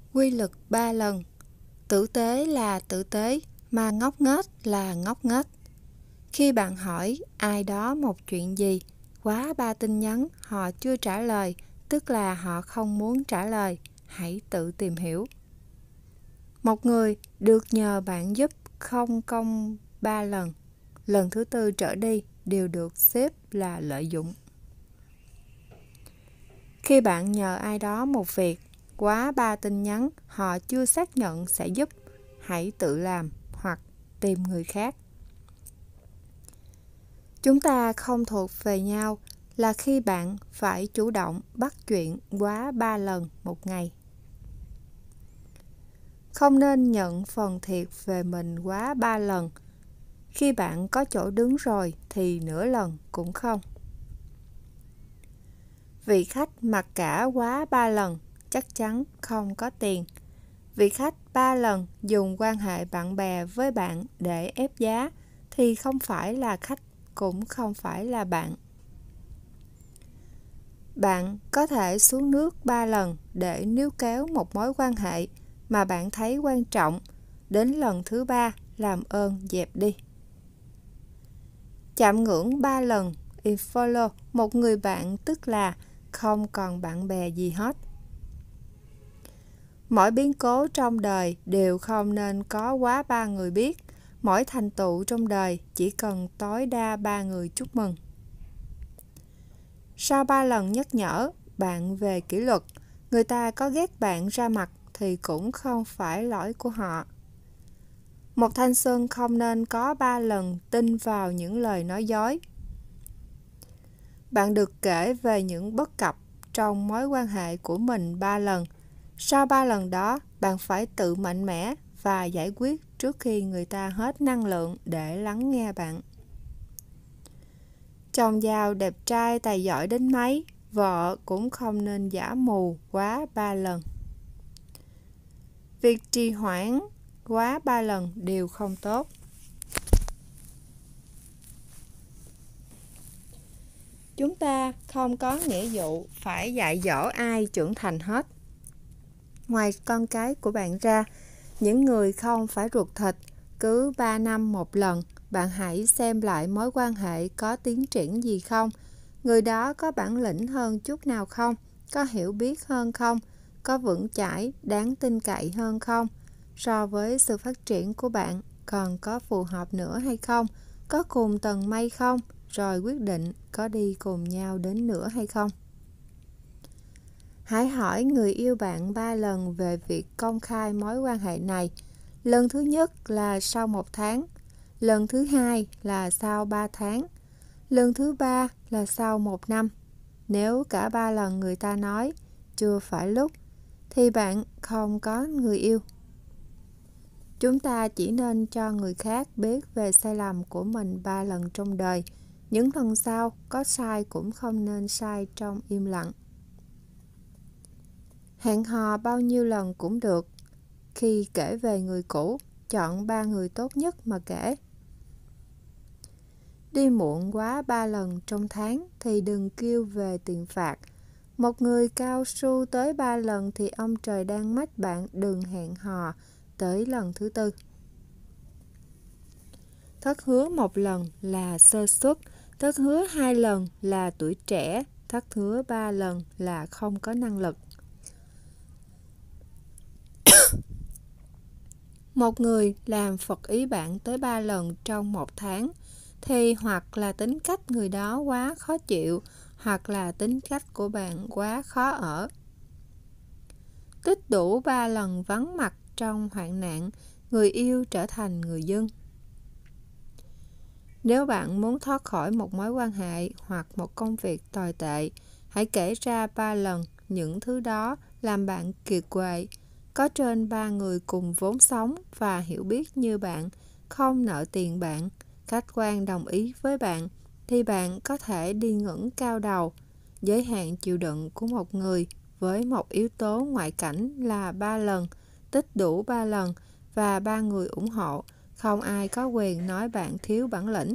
Quy luật 3 lần. Tử tế là tử tế, mà ngốc nghếch là ngốc nghếch. Khi bạn hỏi ai đó một chuyện gì, quá 3 tin nhắn họ chưa trả lời, tức là họ không muốn trả lời. Hãy tự tìm hiểu. Một người được nhờ bạn giúp không công 3 lần. Lần thứ 4 trở đi đều được xếp là lợi dụng. Khi bạn nhờ ai đó một việc, quá 3 tin nhắn họ chưa xác nhận sẽ giúp, hãy tự làm hoặc tìm người khác. Chúng ta không thuộc về nhau là khi bạn phải chủ động bắt chuyện quá 3 lần một ngày. Không nên nhận phần thiệt về mình quá 3 lần. Khi bạn có chỗ đứng rồi thì nửa lần cũng không. Vị khách mặc cả quá 3 lần chắc chắn không có tiền. Vị khách 3 lần dùng quan hệ bạn bè với bạn để ép giá thì không phải là khách, cũng không phải là bạn. Bạn có thể xuống nước 3 lần để níu kéo một mối quan hệ mà bạn thấy quan trọng. Đến lần thứ 3 làm ơn dẹp đi. Chạm ngưỡng 3 lần unfollow một người bạn, tức là không còn bạn bè gì hết. Mỗi biến cố trong đời đều không nên có quá 3 người biết. Mỗi thành tựu trong đời chỉ cần tối đa 3 người chúc mừng. Sau 3 lần nhắc nhở bạn về kỷ luật, người ta có ghét bạn ra mặt thì cũng không phải lỗi của họ. Một thanh xuân không nên có 3 lần tin vào những lời nói dối. Bạn được kể về những bất cập trong mối quan hệ của mình 3 lần. Sau 3 lần đó, bạn phải tự mạnh mẽ và giải quyết trước khi người ta hết năng lượng để lắng nghe bạn. Chồng giàu đẹp trai tài giỏi đến mấy, vợ cũng không nên giả mù quá 3 lần. Việc trì hoãn quá 3 lần đều không tốt. Chúng ta không có nghĩa vụ phải dạy dỗ ai trưởng thành hết. Ngoài con cái của bạn ra, những người không phải ruột thịt, cứ 3 năm một lần, bạn hãy xem lại mối quan hệ có tiến triển gì không. Người đó có bản lĩnh hơn chút nào không? Có hiểu biết hơn không? Có vững chãi, đáng tin cậy hơn không? So với sự phát triển của bạn, còn có phù hợp nữa hay không? Có cùng tầng mây không? Rồi quyết định có đi cùng nhau đến nữa hay không? Hãy hỏi người yêu bạn 3 lần về việc công khai mối quan hệ này. Lần thứ nhất là sau 1 tháng, lần thứ hai là sau 3 tháng, lần thứ 3 là sau 1 năm. Nếu cả 3 lần người ta nói chưa phải lúc, thì bạn không có người yêu. Chúng ta chỉ nên cho người khác biết về sai lầm của mình 3 lần trong đời. Những lần sau có sai cũng không nên sai trong im lặng. Hẹn hò bao nhiêu lần cũng được. Khi kể về người cũ, chọn 3 người tốt nhất mà kể. Đi muộn quá 3 lần trong tháng thì đừng kêu về tiền phạt. Một người cao su tới 3 lần thì ông trời đang mách bạn đừng hẹn hò tới lần thứ 4. Thất hứa 1 lần là sơ suất, thất hứa 2 lần là tuổi trẻ, thất hứa 3 lần là không có năng lực. Một người làm phật ý bạn tới 3 lần trong 1 tháng thì hoặc là tính cách người đó quá khó chịu, hoặc là tính cách của bạn quá khó ở. Tích đủ 3 lần vắng mặt trong hoạn nạn, người yêu trở thành người dân. Nếu bạn muốn thoát khỏi một mối quan hệ hoặc một công việc tồi tệ, hãy kể ra 3 lần những thứ đó làm bạn kiệt quệ. Có trên 3 người cùng vốn sống và hiểu biết như bạn, không nợ tiền bạn, khách quan đồng ý với bạn, thì bạn có thể đi ngẩng cao đầu. Giới hạn chịu đựng của một người với một yếu tố ngoại cảnh là 3 lần, tích đủ 3 lần và 3 người ủng hộ. Không ai có quyền nói bạn thiếu bản lĩnh.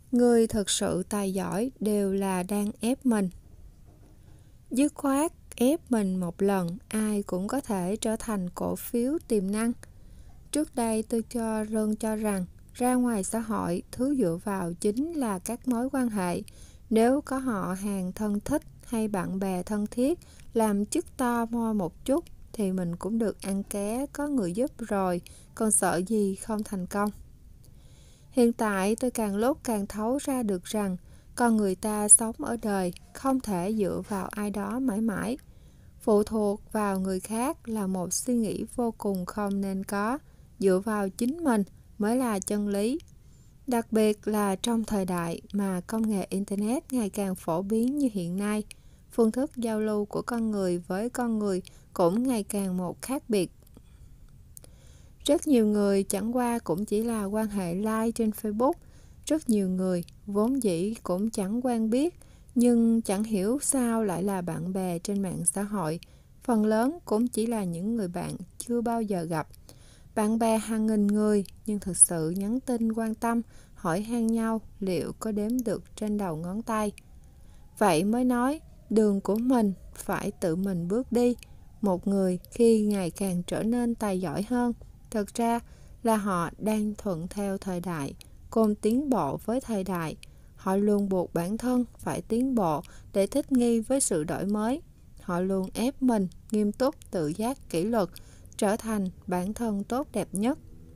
Người thực sự tài giỏi đều là đang ép mình. Dứt khoát ép mình một lần, ai cũng có thể trở thành cổ phiếu tiềm năng. Trước đây tôi luôn cho rằng ra ngoài xã hội, thứ dựa vào chính là các mối quan hệ. Nếu có họ hàng thân thích hay bạn bè thân thiết làm chức to mo một chút thì mình cũng được ăn ké, có người giúp rồi, còn sợ gì không thành công. Hiện tại tôi càng lúc càng thấu ra được rằng con người ta sống ở đời không thể dựa vào ai đó mãi mãi. Phụ thuộc vào người khác là một suy nghĩ vô cùng không nên có. Dựa vào chính mình mới là chân lý. Đặc biệt là trong thời đại mà công nghệ Internet ngày càng phổ biến như hiện nay, phương thức giao lưu của con người với con người cũng ngày càng một khác biệt. Rất nhiều người chẳng qua cũng chỉ là quan hệ like trên Facebook. Rất nhiều người vốn dĩ cũng chẳng quen biết, nhưng chẳng hiểu sao lại là bạn bè trên mạng xã hội. Phần lớn cũng chỉ là những người bạn chưa bao giờ gặp. Bạn bè hàng nghìn người, nhưng thực sự nhắn tin quan tâm, hỏi han nhau liệu có đếm được trên đầu ngón tay. Vậy mới nói, đường của mình phải tự mình bước đi. Một người khi ngày càng trở nên tài giỏi hơn, thực ra là họ đang thuận theo thời đại, cùng tiến bộ với thời đại. Họ luôn buộc bản thân phải tiến bộ để thích nghi với sự đổi mới. Họ luôn ép mình nghiêm túc, tự giác, kỷ luật, trở thành bản thân tốt đẹp nhất.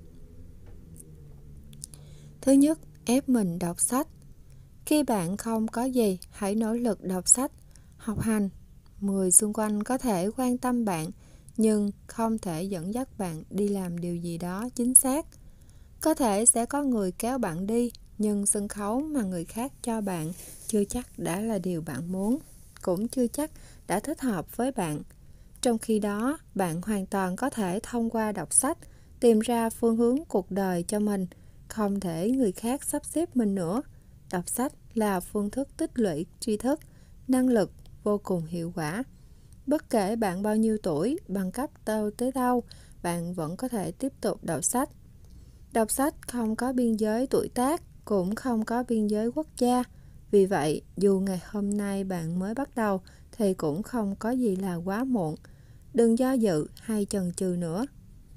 Thứ nhất, ép mình đọc sách. Khi bạn không có gì, hãy nỗ lực đọc sách, học hành. Người xung quanh có thể quan tâm bạn, nhưng không thể dẫn dắt bạn đi làm điều gì đó chính xác. Có thể sẽ có người kéo bạn đi, nhưng sân khấu mà người khác cho bạn chưa chắc đã là điều bạn muốn, cũng chưa chắc đã thích hợp với bạn. Trong khi đó, bạn hoàn toàn có thể thông qua đọc sách tìm ra phương hướng cuộc đời cho mình, không để người khác sắp xếp mình nữa. Đọc sách là phương thức tích lũy tri thức, năng lực vô cùng hiệu quả. Bất kể bạn bao nhiêu tuổi, bằng cấp đâu tới đâu, bạn vẫn có thể tiếp tục đọc sách. Đọc sách không có biên giới tuổi tác, cũng không có biên giới quốc gia. Vì vậy, dù ngày hôm nay bạn mới bắt đầu, thì cũng không có gì là quá muộn. Đừng do dự hay chần chừ nữa.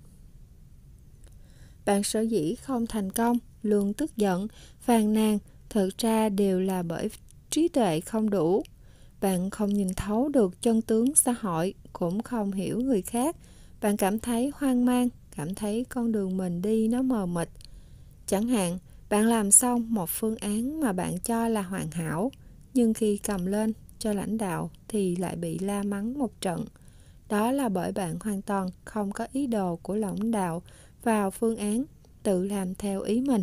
Bạn sở dĩ không thành công, luôn tức giận, phàn nàn, thực ra đều là bởi trí tuệ không đủ. Bạn không nhìn thấu được chân tướng xã hội, cũng không hiểu người khác. Bạn cảm thấy hoang mang, cảm thấy con đường mình đi nó mờ mịt. Chẳng hạn, bạn làm xong một phương án mà bạn cho là hoàn hảo, nhưng khi cầm lên cho lãnh đạo thì lại bị la mắng một trận. Đó là bởi bạn hoàn toàn không có ý đồ của lãnh đạo vào phương án, tự làm theo ý mình.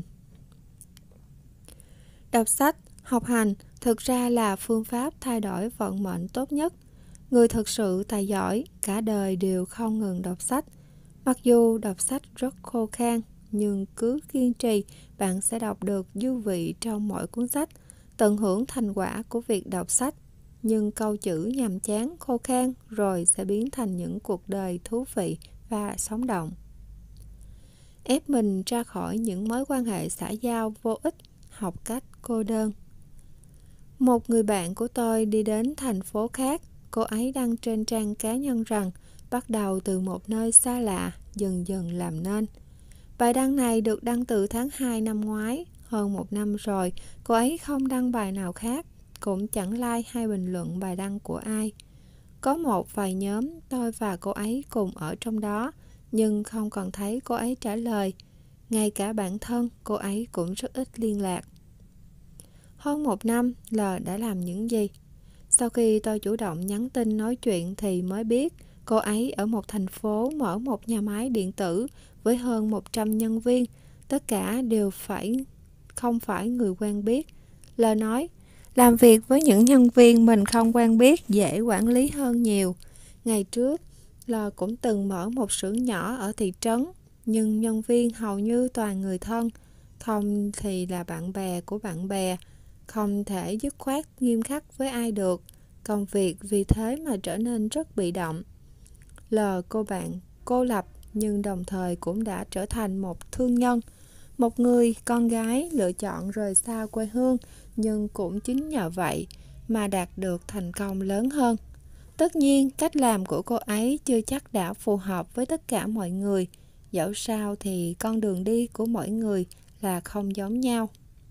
Đọc sách, học hành thực ra là phương pháp thay đổi vận mệnh tốt nhất. Người thực sự tài giỏi cả đời đều không ngừng đọc sách. Mặc dù đọc sách rất khô khan, nhưng cứ kiên trì, bạn sẽ đọc được dư vị trong mỗi cuốn sách, tận hưởng thành quả của việc đọc sách. Nhưng câu chữ nhàm chán, khô khan rồi sẽ biến thành những cuộc đời thú vị và sống động. Ép mình ra khỏi những mối quan hệ xã giao vô ích, học cách cô đơn. Một người bạn của tôi đi đến thành phố khác, cô ấy đăng trên trang cá nhân rằng bắt đầu từ một nơi xa lạ, dần dần làm nên. Bài đăng này được đăng từ tháng 2 năm ngoái, hơn một năm rồi, cô ấy không đăng bài nào khác, cũng chẳng like hay bình luận bài đăng của ai. Có một vài nhóm tôi và cô ấy cùng ở trong đó, nhưng không còn thấy cô ấy trả lời. Ngay cả bản thân cô ấy cũng rất ít liên lạc. Hơn một năm, L đã làm những gì? Sau khi tôi chủ động nhắn tin nói chuyện thì mới biết cô ấy ở một thành phố mở một nhà máy điện tử với hơn 100 nhân viên. Tất cả đều không phải người quen biết. L nói, làm việc với những nhân viên mình không quen biết dễ quản lý hơn nhiều. Ngày trước, L cũng từng mở một xưởng nhỏ ở thị trấn, nhưng nhân viên hầu như toàn người thân, không thì là bạn bè của bạn bè. Không thể dứt khoát nghiêm khắc với ai được. Công việc vì thế mà trở nên rất bị động. L cô bạn cô lập nhưng đồng thời cũng đã trở thành một thương nhân. Một người con gái lựa chọn rời xa quê hương, nhưng cũng chính nhờ vậy mà đạt được thành công lớn hơn. Tất nhiên, cách làm của cô ấy chưa chắc đã phù hợp với tất cả mọi người. Dẫu sao thì con đường đi của mỗi người là không giống nhau.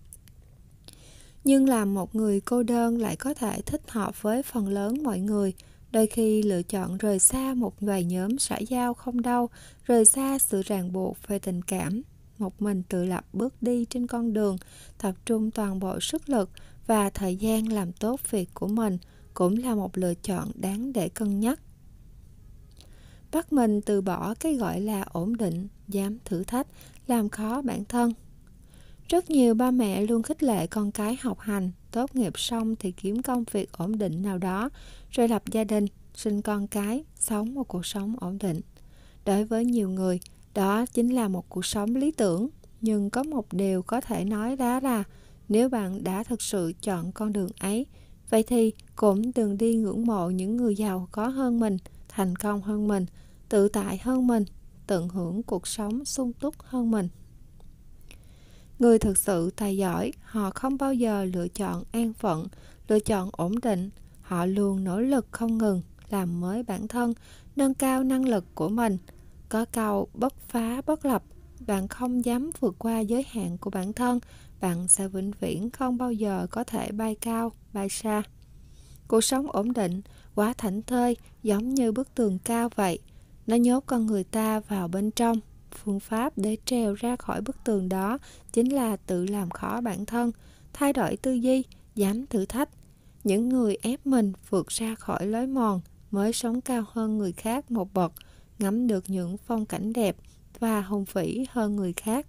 Nhưng làm một người cô đơn lại có thể thích hợp với phần lớn mọi người. Đôi khi lựa chọn rời xa một vài nhóm xã giao không đâu, rời xa sự ràng buộc về tình cảm. Một mình tự lập bước đi trên con đường, tập trung toàn bộ sức lực và thời gian làm tốt việc của mình cũng là một lựa chọn đáng để cân nhắc. Bắt mình từ bỏ cái gọi là ổn định, dám thử thách, làm khó bản thân. Rất nhiều ba mẹ luôn khích lệ con cái học hành, tốt nghiệp xong thì kiếm công việc ổn định nào đó, rồi lập gia đình, sinh con cái, sống một cuộc sống ổn định. Đối với nhiều người, đó chính là một cuộc sống lý tưởng. Nhưng có một điều có thể nói đó là nếu bạn đã thực sự chọn con đường ấy, vậy thì cũng đừng đi ngưỡng mộ những người giàu có hơn mình, thành công hơn mình, tự tại hơn mình, tận hưởng cuộc sống sung túc hơn mình. Người thực sự tài giỏi, họ không bao giờ lựa chọn an phận, lựa chọn ổn định. Họ luôn nỗ lực không ngừng, làm mới bản thân, nâng cao năng lực của mình. Có câu bất phá bất lập, bạn không dám vượt qua giới hạn của bản thân, bạn sẽ vĩnh viễn không bao giờ có thể bay cao, bay xa. Cuộc sống ổn định, quá thảnh thơi, giống như bức tường cao vậy. Nó nhốt con người ta vào bên trong. Phương pháp để trèo ra khỏi bức tường đó chính là tự làm khó bản thân, thay đổi tư duy, dám thử thách. Những người ép mình vượt ra khỏi lối mòn mới sống cao hơn người khác một bậc, ngắm được những phong cảnh đẹp và hùng vĩ hơn người khác.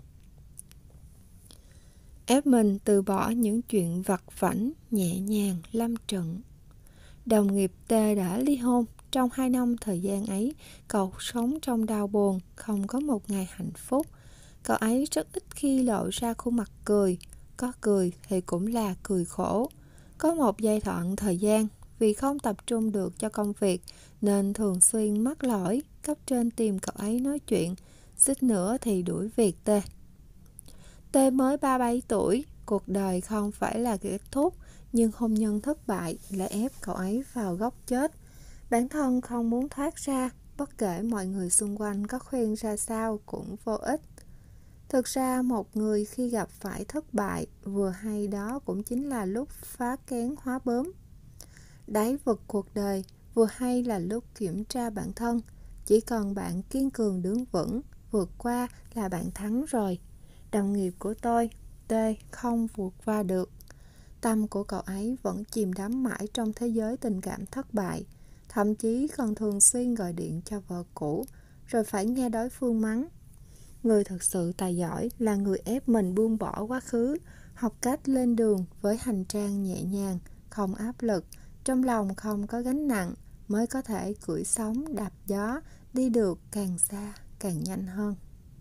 Ép mình từ bỏ những chuyện vặt vãnh, nhẹ nhàng, lâm trận. Đồng nghiệp T đã ly hôn. Trong 2 năm thời gian ấy, cậu sống trong đau buồn, không có một ngày hạnh phúc. Cậu ấy rất ít khi lộ ra khuôn mặt cười. Có cười thì cũng là cười khổ. Có một giai đoạn thời gian, vì không tập trung được cho công việc, nên thường xuyên mắc lỗi, cấp trên tìm cậu ấy nói chuyện, suýt nữa thì đuổi việc T. T mới 37 tuổi, cuộc đời không phải là kết thúc, nhưng hôn nhân thất bại lại ép cậu ấy vào góc chết. Bản thân không muốn thoát ra, bất kể mọi người xung quanh có khuyên ra sao cũng vô ích. Thực ra một người khi gặp phải thất bại, vừa hay đó cũng chính là lúc phá kén hóa bướm. Đáy vực cuộc đời, vừa hay là lúc kiểm tra bản thân. Chỉ cần bạn kiên cường đứng vững, vượt qua là bạn thắng rồi. Đồng nghiệp của tôi, T, không vượt qua được. Tâm của cậu ấy vẫn chìm đắm mãi trong thế giới tình cảm thất bại. Thậm chí còn thường xuyên gọi điện cho vợ cũ, rồi phải nghe đối phương mắng. Người thực sự tài giỏi là người ép mình buông bỏ quá khứ, học cách lên đường với hành trang nhẹ nhàng, không áp lực, trong lòng không có gánh nặng, mới có thể cưỡi sóng đạp gió, đi được càng xa, càng nhanh hơn.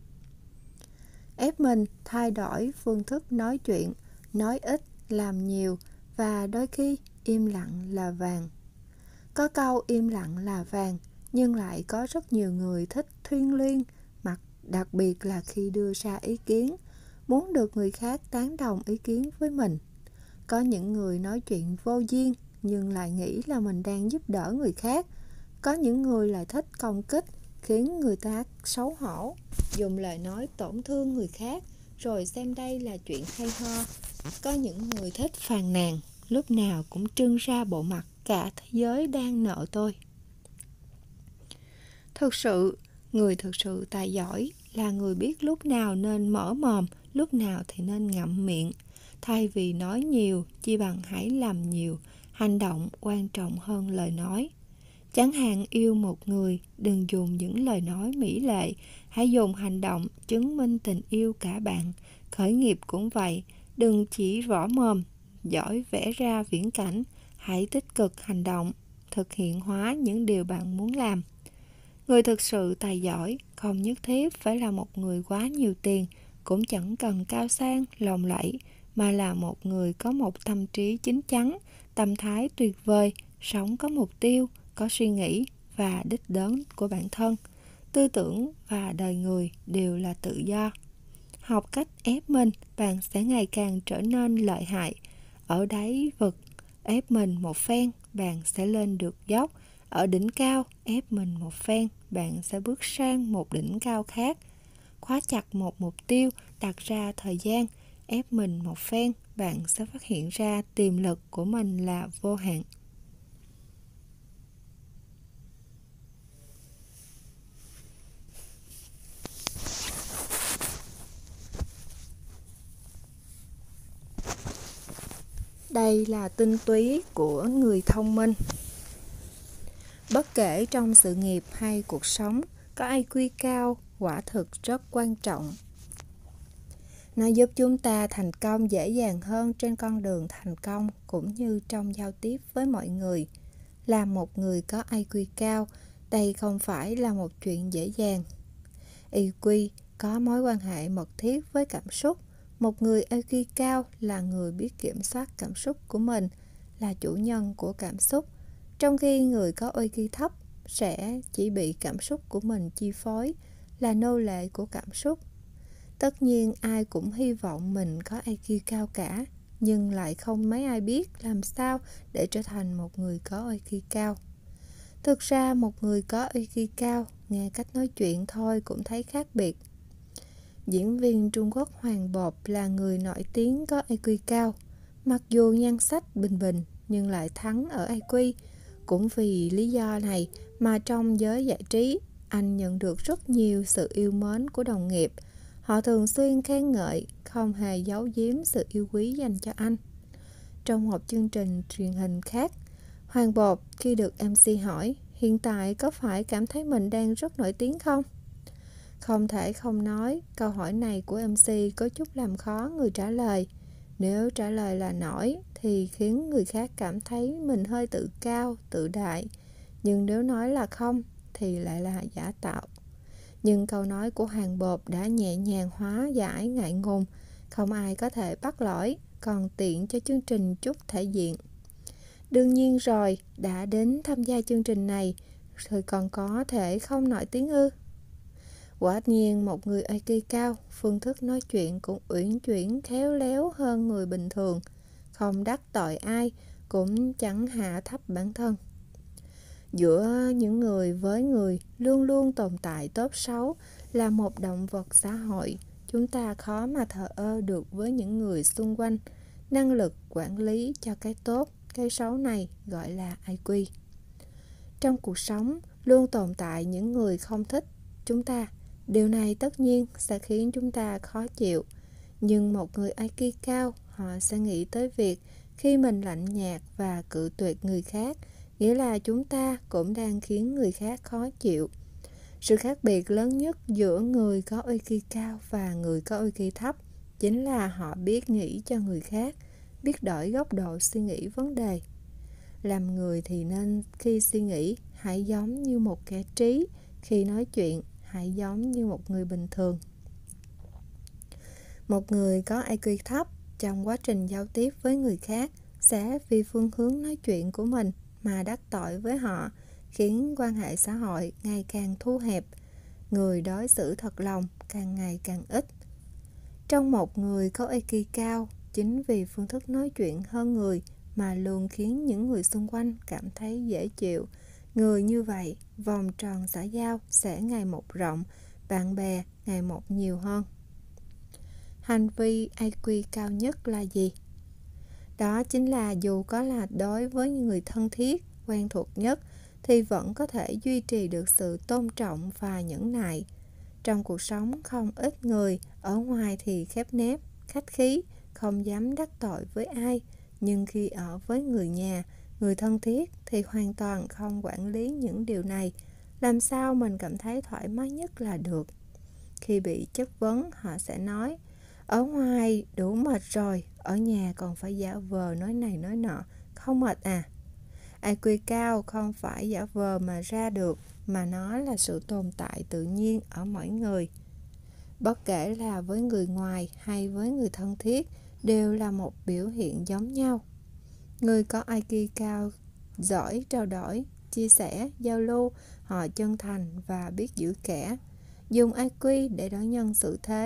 Ép mình thay đổi phương thức nói chuyện, nói ít, làm nhiều, và đôi khi im lặng là vàng. Có câu im lặng là vàng, nhưng lại có rất nhiều người thích thuyên luyên, đặc biệt là khi đưa ra ý kiến, muốn được người khác tán đồng ý kiến với mình. Có những người nói chuyện vô duyên, nhưng lại nghĩ là mình đang giúp đỡ người khác. Có những người lại thích công kích, khiến người ta xấu hổ, dùng lời nói tổn thương người khác, rồi xem đây là chuyện hay ho. Có những người thích phàn nàn, lúc nào cũng trưng ra bộ mặt cả thế giới đang nợ tôi. Người thực sự tài giỏi là người biết lúc nào nên mở mồm, lúc nào thì nên ngậm miệng. Thay vì nói nhiều, chi bằng hãy làm nhiều, hành động quan trọng hơn lời nói. Chẳng hạn yêu một người, đừng dùng những lời nói mỹ lệ, hãy dùng hành động chứng minh tình yêu cả bạn. Khởi nghiệp cũng vậy, đừng chỉ võ mồm, giỏi vẽ ra viễn cảnh, hãy tích cực hành động, thực hiện hóa những điều bạn muốn làm. Người thực sự tài giỏi không nhất thiết phải là một người quá nhiều tiền, cũng chẳng cần cao sang, lộng lẫy, mà là một người có một tâm trí chín chắn, tâm thái tuyệt vời, sống có mục tiêu, có suy nghĩ và đích đến của bản thân. Tư tưởng và đời người đều là tự do. Học cách ép mình, bạn sẽ ngày càng trở nên lợi hại. Ở đáy vực, ép mình một phen, bạn sẽ lên được dốc. Ở đỉnh cao, ép mình một phen, bạn sẽ bước sang một đỉnh cao khác. Khóa chặt một mục tiêu, đặt ra thời gian, ép mình một phen, bạn sẽ phát hiện ra tiềm lực của mình là vô hạn. Đây là tinh túy của người thông minh. Bất kể trong sự nghiệp hay cuộc sống, có IQ cao quả thực rất quan trọng. Nó giúp chúng ta thành công dễ dàng hơn trên con đường thành công cũng như trong giao tiếp với mọi người. Là một người có IQ cao, đây không phải là một chuyện dễ dàng. IQ có mối quan hệ mật thiết với cảm xúc. Một người IQ cao là người biết kiểm soát cảm xúc của mình, là chủ nhân của cảm xúc, trong khi người có IQ thấp sẽ chỉ bị cảm xúc của mình chi phối, là nô lệ của cảm xúc. Tất nhiên ai cũng hy vọng mình có IQ cao cả, nhưng lại không mấy ai biết làm sao để trở thành một người có IQ cao. Thực ra một người có IQ cao, nghe cách nói chuyện thôi cũng thấy khác biệt. Diễn viên Trung Quốc Hoàng Bột là người nổi tiếng có IQ cao. Mặc dù nhan sắc bình bình nhưng lại thắng ở IQ. Cũng vì lý do này mà trong giới giải trí, anh nhận được rất nhiều sự yêu mến của đồng nghiệp. Họ thường xuyên khen ngợi, không hề giấu giếm sự yêu quý dành cho anh. Trong một chương trình truyền hình khác, Hoàng Bột khi được MC hỏi hiện tại có phải cảm thấy mình đang rất nổi tiếng không? Không thể không nói, câu hỏi này của MC có chút làm khó người trả lời. Nếu trả lời là nổi thì khiến người khác cảm thấy mình hơi tự cao, tự đại. Nhưng nếu nói là không thì lại là giả tạo. Nhưng câu nói của Hoàng Bột đã nhẹ nhàng hóa giải ngại ngùng. Không ai có thể bắt lỗi, còn tiện cho chương trình chút thể diện. Đương nhiên rồi, đã đến tham gia chương trình này thì còn có thể không nổi tiếng ư? Quả nhiên một người IQ cao, phương thức nói chuyện cũng uyển chuyển khéo léo hơn người bình thường, không đắc tội ai, cũng chẳng hạ thấp bản thân. Giữa những người với người luôn luôn tồn tại tốt xấu, là một động vật xã hội, chúng ta khó mà thờ ơ được với những người xung quanh. Năng lực quản lý cho cái tốt, cái xấu này gọi là IQ. Trong cuộc sống, luôn tồn tại những người không thích chúng ta. Điều này tất nhiên sẽ khiến chúng ta khó chịu. Nhưng một người IQ cao, họ sẽ nghĩ tới việc khi mình lạnh nhạt và cự tuyệt người khác, nghĩa là chúng ta cũng đang khiến người khác khó chịu. Sự khác biệt lớn nhất giữa người có IQ cao và người có IQ thấp chính là họ biết nghĩ cho người khác, biết đổi góc độ suy nghĩ vấn đề. Làm người thì nên khi suy nghĩ, hãy giống như một kẻ trí, khi nói chuyện, hãy giống như một người bình thường. Một người có IQ thấp trong quá trình giao tiếp với người khác sẽ vì phương hướng nói chuyện của mình mà đắc tội với họ, khiến quan hệ xã hội ngày càng thu hẹp, người đối xử thật lòng càng ngày càng ít. Trong một người có IQ cao, chính vì phương thức nói chuyện hơn người mà luôn khiến những người xung quanh cảm thấy dễ chịu. Người như vậy, vòng tròn xã giao sẽ ngày một rộng, bạn bè ngày một nhiều hơn. Hành vi IQ cao nhất là gì? Đó chính là dù có là đối với những người thân thiết, quen thuộc nhất, thì vẫn có thể duy trì được sự tôn trọng và nhẫn nại. Trong cuộc sống không ít người, ở ngoài thì khép nép, khách khí, không dám đắc tội với ai. Nhưng khi ở với người nhà, người thân thiết thì hoàn toàn không quản lý những điều này. Làm sao mình cảm thấy thoải mái nhất là được. Khi bị chất vấn, họ sẽ nói, ở ngoài đủ mệt rồi, ở nhà còn phải giả vờ nói này nói nọ, không mệt à? IQ cao không phải giả vờ mà ra được, mà nó là sự tồn tại tự nhiên ở mỗi người. Bất kể là với người ngoài hay với người thân thiết, đều là một biểu hiện giống nhau. Người có IQ cao, giỏi trao đổi, chia sẻ, giao lưu, họ chân thành và biết giữ kẻ. Dùng IQ để đối nhân xử thế,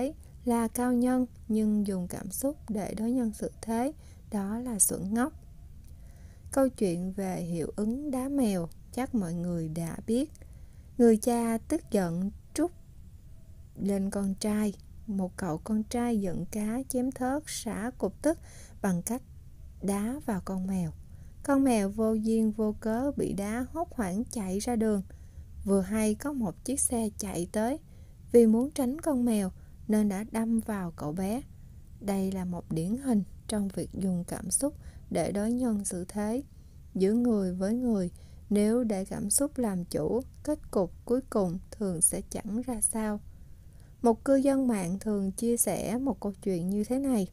là cao nhân nhưng dùng cảm xúc để đối nhân xử thế, đó là xuẩn ngốc. Câu chuyện về hiệu ứng đá mèo chắc mọi người đã biết. Người cha tức giận trút lên con trai. Một cậu con trai giận cá chém thớt xả cục tức bằng cách đá vào con mèo. Con mèo vô duyên vô cớ bị đá hốt hoảng chạy ra đường. Vừa hay có một chiếc xe chạy tới. Vì muốn tránh con mèo nên đã đâm vào cậu bé. Đây là một điển hình trong việc dùng cảm xúc để đối nhân xử thế. Giữa người với người, nếu để cảm xúc làm chủ, kết cục cuối cùng thường sẽ chẳng ra sao. Một cư dân mạng thường chia sẻ một câu chuyện như thế này.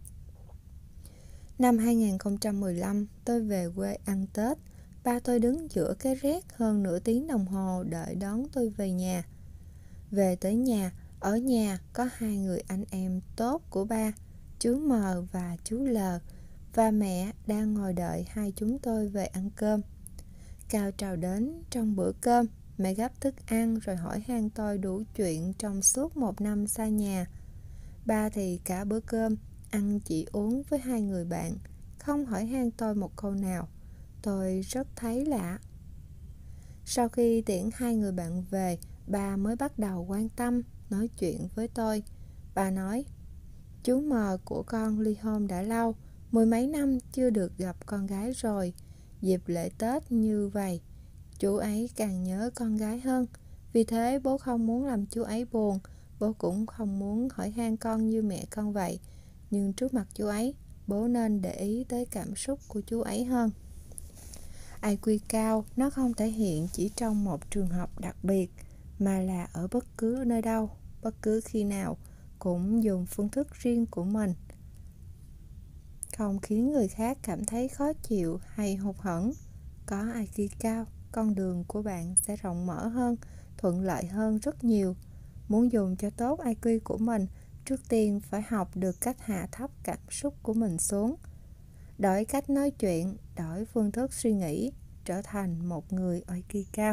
Năm 2015, tôi về quê ăn Tết. Ba tôi đứng giữa cái rét hơn nửa tiếng đồng hồ đợi đón tôi về nhà. Về tới nhà, ở nhà có hai người anh em tốt của ba, chú M và chú L, và mẹ đang ngồi đợi hai chúng tôi về ăn cơm. Cao trào đến trong bữa cơm, mẹ gắp thức ăn rồi hỏi han tôi đủ chuyện trong suốt một năm xa nhà. Ba thì cả bữa cơm ăn chỉ uống với hai người bạn, không hỏi han tôi một câu nào. Tôi rất thấy lạ. Sau khi tiễn hai người bạn về, ba mới bắt đầu quan tâm, nói chuyện với tôi. Bà nói, chú M của con ly hôn đã lâu, 10 mấy năm chưa được gặp con gái rồi. Dịp lễ Tết như vậy, chú ấy càng nhớ con gái hơn. Vì thế bố không muốn làm chú ấy buồn, bố cũng không muốn hỏi han con như mẹ con vậy. Nhưng trước mặt chú ấy, bố nên để ý tới cảm xúc của chú ấy hơn. IQ cao nó không thể hiện chỉ trong một trường hợp đặc biệt, mà là ở bất cứ nơi đâu, bất cứ khi nào, cũng dùng phương thức riêng của mình. Không khiến người khác cảm thấy khó chịu hay hụt hẫng. Có IQ cao, con đường của bạn sẽ rộng mở hơn, thuận lợi hơn rất nhiều. Muốn dùng cho tốt IQ của mình, trước tiên phải học được cách hạ thấp cảm xúc của mình xuống. Đổi cách nói chuyện, đổi phương thức suy nghĩ, trở thành một người IQ cao.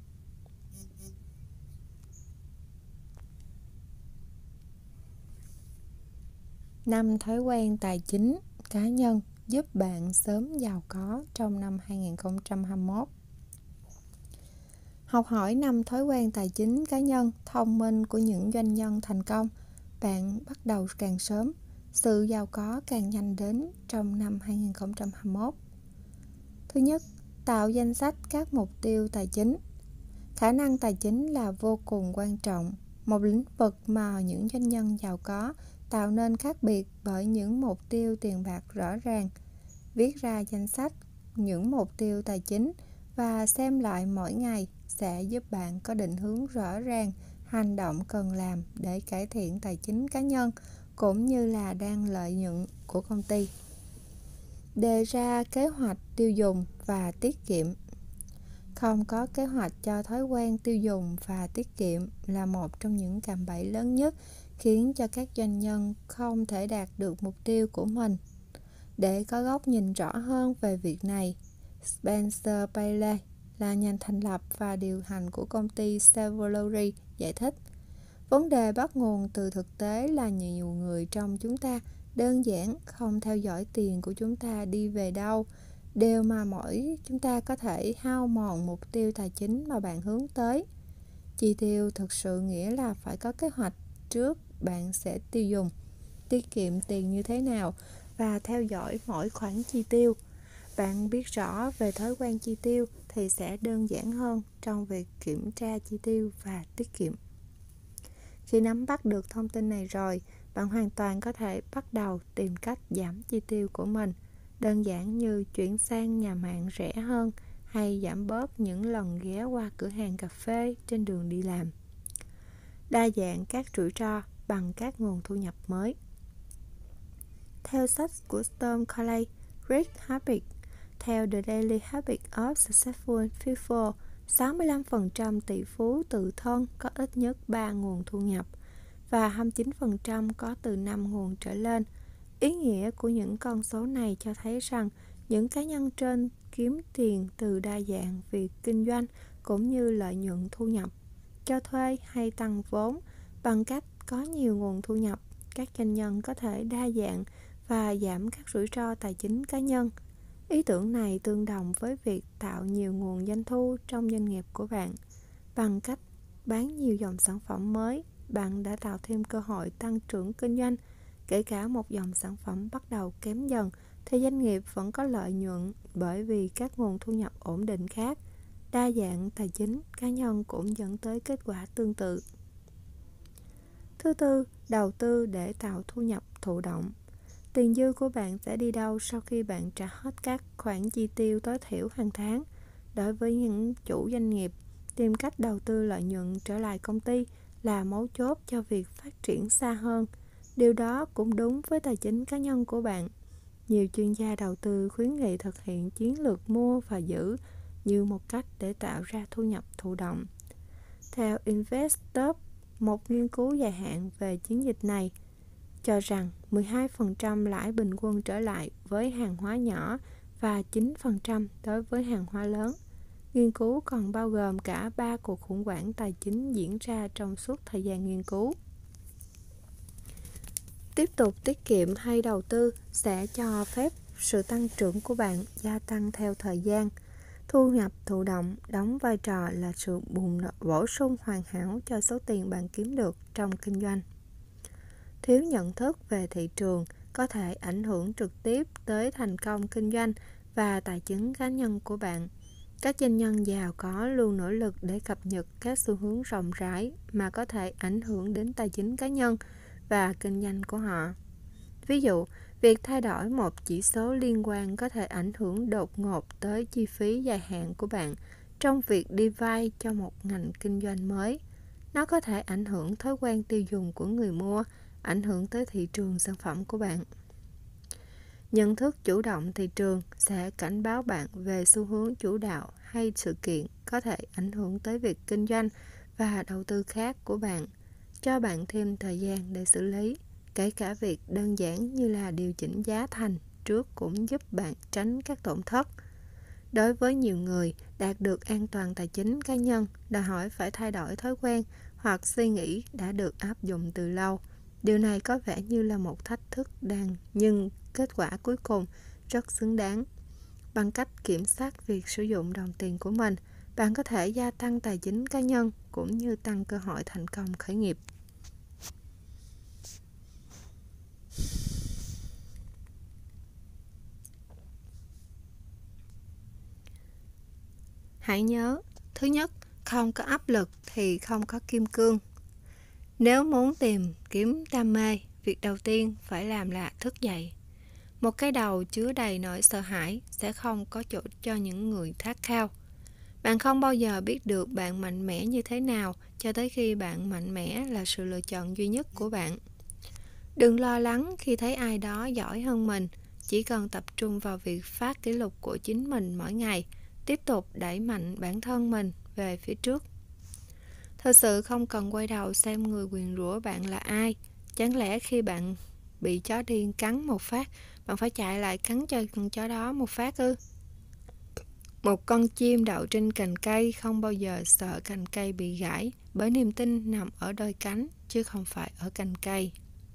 5 thói quen tài chính cá nhân giúp bạn sớm giàu có trong năm 2021. Học hỏi 5 thói quen tài chính cá nhân thông minh của những doanh nhân thành công. Bạn bắt đầu càng sớm, sự giàu có càng nhanh đến trong năm 2021. Thứ nhất, tạo danh sách các mục tiêu tài chính. Khả năng tài chính là vô cùng quan trọng, một lĩnh vực mà những doanh nhân giàu có tạo nên khác biệt bởi những mục tiêu tiền bạc rõ ràng. Viết ra danh sách những mục tiêu tài chính và xem lại mỗi ngày sẽ giúp bạn có định hướng rõ ràng hành động cần làm để cải thiện tài chính cá nhân cũng như là đang lợi nhuận của công ty. Đề ra kế hoạch tiêu dùng và tiết kiệm. Không có kế hoạch cho thói quen tiêu dùng và tiết kiệm là một trong những cạm bẫy lớn nhất khiến cho các doanh nhân không thể đạt được mục tiêu của mình. Để có góc nhìn rõ hơn về việc này, Spencer Bailey là nhà thành lập và điều hành của công ty Savology giải thích, vấn đề bắt nguồn từ thực tế là nhiều người trong chúng ta đơn giản không theo dõi tiền của chúng ta đi về đâu, điều mà mỗi chúng ta có thể hao mòn mục tiêu tài chính mà bạn hướng tới. Chi tiêu thực sự nghĩa là phải có kế hoạch trước bạn sẽ tiêu dùng, tiết kiệm tiền như thế nào và theo dõi mỗi khoản chi tiêu. Bạn biết rõ về thói quen chi tiêu thì sẽ đơn giản hơn trong việc kiểm tra chi tiêu và tiết kiệm. Khi nắm bắt được thông tin này rồi, bạn hoàn toàn có thể bắt đầu tìm cách giảm chi tiêu của mình, đơn giản như chuyển sang nhà mạng rẻ hơn hay giảm bớt những lần ghé qua cửa hàng cà phê trên đường đi làm. Đa dạng các rủi ro bằng các nguồn thu nhập mới. Theo sách của Storm Colley, Rick Habit, theo The Daily Habit of Successful People, 65% tỷ phú tự thân có ít nhất 3 nguồn thu nhập và 29% có từ 5 nguồn trở lên. Ý nghĩa của những con số này cho thấy rằng những cá nhân trên kiếm tiền từ đa dạng việc kinh doanh cũng như lợi nhuận thu nhập, cho thuê hay tăng vốn bằng cách có nhiều nguồn thu nhập. các doanh nhân có thể đa dạng và giảm các rủi ro tài chính cá nhân. Ý tưởng này tương đồng với việc tạo nhiều nguồn doanh thu trong doanh nghiệp của bạn. Bằng cách bán nhiều dòng sản phẩm mới, bạn đã tạo thêm cơ hội tăng trưởng kinh doanh. Kể cả một dòng sản phẩm bắt đầu kém dần, thì doanh nghiệp vẫn có lợi nhuận bởi vì các nguồn thu nhập ổn định khác. Đa dạng tài chính cá nhân cũng dẫn tới kết quả tương tự. Thứ tư, đầu tư để tạo thu nhập thụ động. Tiền dư của bạn sẽ đi đâu sau khi bạn trả hết các khoản chi tiêu tối thiểu hàng tháng? Đối với những chủ doanh nghiệp, tìm cách đầu tư lợi nhuận trở lại công ty là mấu chốt cho việc phát triển xa hơn. Điều đó cũng đúng với tài chính cá nhân của bạn. Nhiều chuyên gia đầu tư khuyến nghị thực hiện chiến lược mua và giữ như một cách để tạo ra thu nhập thụ động. Theo Investor, một nghiên cứu dài hạn về chiến dịch này cho rằng 12% lãi bình quân trở lại với hàng hóa nhỏ và 9% đối với hàng hóa lớn. Nghiên cứu còn bao gồm cả 3 cuộc khủng hoảng tài chính diễn ra trong suốt thời gian nghiên cứu. Tiếp tục tiết kiệm hay đầu tư sẽ cho phép sự tăng trưởng của bạn gia tăng theo thời gian. Thu nhập thụ động đóng vai trò là sự bổ sung hoàn hảo cho số tiền bạn kiếm được trong kinh doanh. Thiếu nhận thức về thị trường có thể ảnh hưởng trực tiếp tới thành công kinh doanh và tài chính cá nhân của bạn. Các doanh nhân giàu có luôn nỗ lực để cập nhật các xu hướng rộng rãi mà có thể ảnh hưởng đến tài chính cá nhân và kinh doanh của họ. Ví dụ, việc thay đổi một chỉ số liên quan có thể ảnh hưởng đột ngột tới chi phí dài hạn của bạn trong việc đi vay cho một ngành kinh doanh mới. Nó có thể ảnh hưởng thói quen tiêu dùng của người mua, ảnh hưởng tới thị trường sản phẩm của bạn. Nhận thức chủ động thị trường sẽ cảnh báo bạn về xu hướng chủ đạo hay sự kiện có thể ảnh hưởng tới việc kinh doanh và đầu tư khác của bạn, cho bạn thêm thời gian để xử lý. Kể cả việc đơn giản như là điều chỉnh giá thành trước cũng giúp bạn tránh các tổn thất. Đối với nhiều người, đạt được an toàn tài chính cá nhân đòi hỏi phải thay đổi thói quen hoặc suy nghĩ đã được áp dụng từ lâu. Điều này có vẻ như là một thách thức nhưng kết quả cuối cùng rất xứng đáng. Bằng cách kiểm soát việc sử dụng đồng tiền của mình, bạn có thể gia tăng tài chính cá nhân cũng như tăng cơ hội thành công khởi nghiệp. Hãy nhớ, thứ nhất, không có áp lực thì không có kim cương. Nếu muốn tìm kiếm đam mê, việc đầu tiên phải làm là thức dậy. Một cái đầu chứa đầy nỗi sợ hãi sẽ không có chỗ cho những người khát khao. Bạn không bao giờ biết được bạn mạnh mẽ như thế nào cho tới khi bạn mạnh mẽ là sự lựa chọn duy nhất của bạn. Đừng lo lắng khi thấy ai đó giỏi hơn mình, chỉ cần tập trung vào việc phá kỷ lục của chính mình mỗi ngày, tiếp tục đẩy mạnh bản thân mình về phía trước. Thật sự không cần quay đầu xem người nguyền rủa bạn là ai. Chẳng lẽ khi bạn bị chó điên cắn một phát, bạn phải chạy lại cắn cho con chó đó một phát ư? Một con chim đậu trên cành cây không bao giờ sợ cành cây bị gãy, bởi niềm tin nằm ở đôi cánh chứ không phải ở cành cây.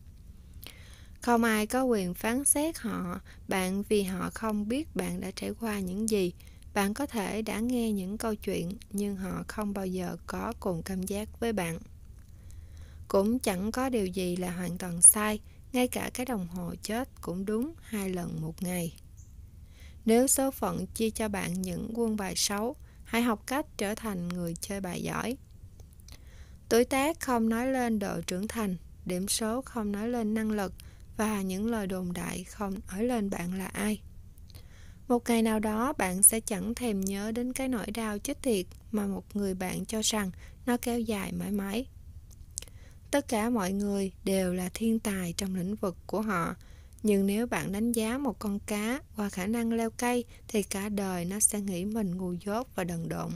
Không ai có quyền phán xét bạn vì họ không biết bạn đã trải qua những gì. Bạn có thể đã nghe những câu chuyện, nhưng họ không bao giờ có cùng cảm giác với bạn. Cũng chẳng có điều gì là hoàn toàn sai, ngay cả cái đồng hồ chết cũng đúng 2 lần một ngày. Nếu số phận chia cho bạn những quân bài xấu, hãy học cách trở thành người chơi bài giỏi. Tuổi tác không nói lên độ trưởng thành, điểm số không nói lên năng lực, và những lời đồn đại không nói lên bạn là ai. Một ngày nào đó bạn sẽ chẳng thèm nhớ đến cái nỗi đau chết tiệt mà một người bạn cho rằng nó kéo dài mãi mãi. Tất cả mọi người đều là thiên tài trong lĩnh vực của họ, nhưng nếu bạn đánh giá một con cá qua khả năng leo cây thì cả đời nó sẽ nghĩ mình ngu dốt và đần độn.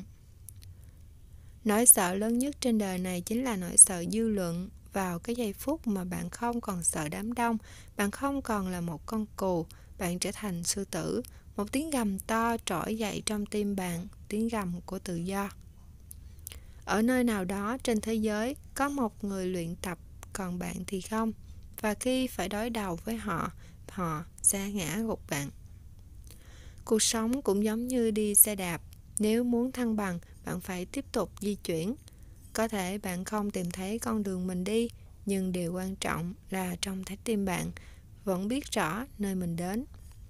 Nỗi sợ lớn nhất trên đời này chính là nỗi sợ dư luận. Vào cái giây phút mà bạn không còn sợ đám đông, bạn không còn là một con cừu, bạn trở thành sư tử. Một tiếng gầm to trỗi dậy trong tim bạn, tiếng gầm của tự do. Ở nơi nào đó trên thế giới có một người luyện tập, còn bạn thì không. và khi phải đối đầu với họ, họ sẽ ngã gục bạn. Cuộc sống cũng giống như đi xe đạp. Nếu muốn thăng bằng, bạn phải tiếp tục di chuyển. Có thể bạn không tìm thấy con đường mình đi, nhưng điều quan trọng là trong trái tim bạn vẫn biết rõ nơi mình đến.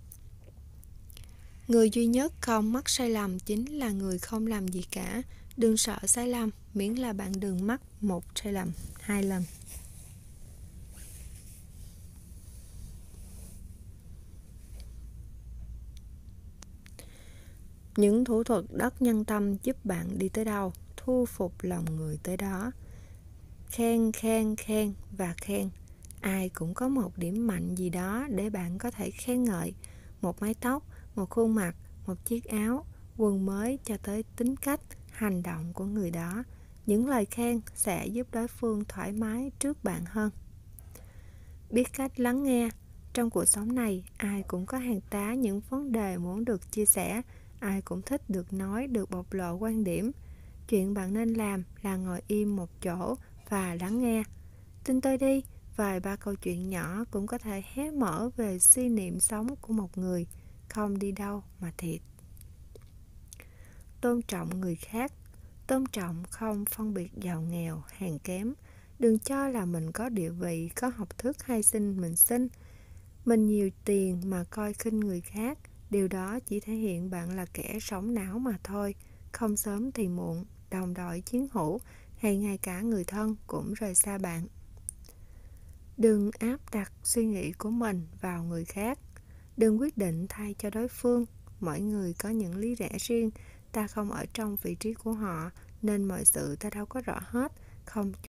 Người duy nhất không mắc sai lầm chính là người không làm gì cả. Đừng sợ sai lầm, miễn là bạn đừng mắc một sai lầm 2 lần. Những thủ thuật đất nhân tâm giúp bạn đi tới đâu, thu phục lòng người tới đó. Khen, khen, khen và khen. Ai cũng có một điểm mạnh gì đó để bạn có thể khen ngợi. Một mái tóc, một khuôn mặt, một chiếc áo, quần mới cho tới tính cách, hành động của người đó. Những lời khen sẽ giúp đối phương thoải mái trước bạn hơn. Biết cách lắng nghe. Trong cuộc sống này, ai cũng có hàng tá những vấn đề muốn được chia sẻ. Ai cũng thích được nói, được bộc lộ quan điểm. Chuyện bạn nên làm là ngồi im một chỗ và lắng nghe. Tin tôi đi, vài ba câu chuyện nhỏ cũng có thể hé mở về suy niệm sống của một người, không đi đâu mà thiệt. Tôn trọng người khác. Tôn trọng không phân biệt giàu nghèo, hèn kém. Đừng cho là mình có địa vị, có học thức hay mình xin. Mình nhiều tiền mà coi khinh người khác. Điều đó chỉ thể hiện bạn là kẻ sống não mà thôi. Không sớm thì muộn, đồng đội chiến hữu hay ngay cả người thân cũng rời xa bạn. Đừng áp đặt suy nghĩ của mình vào người khác. Đừng quyết định thay cho đối phương. Mỗi người có những lý lẽ riêng. Ta không ở trong vị trí của họ nên mọi sự ta đâu có rõ hết. Không